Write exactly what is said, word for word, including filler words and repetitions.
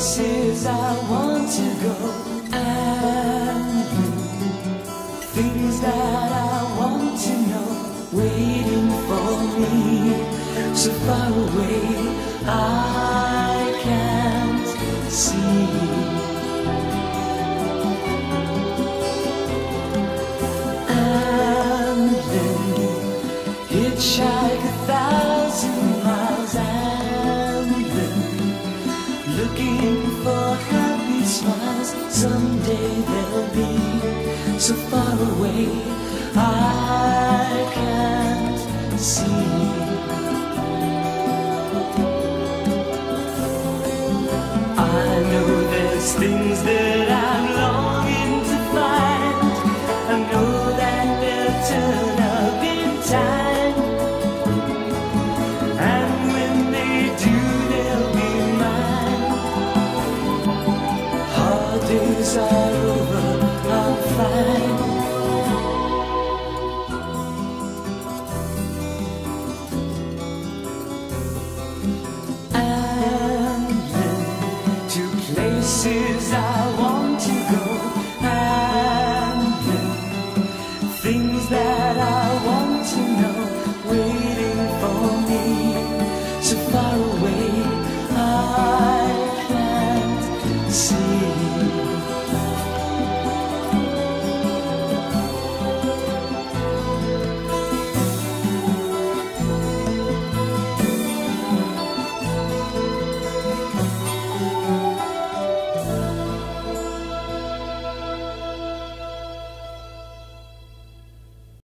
places I want to go, and things that I want to know, waiting for me, so far away I can't see. Amblin, hitchhike a thousand miles, Amblin, looking for happy smiles. Someday they'll be so far away I can't see. I know there's things that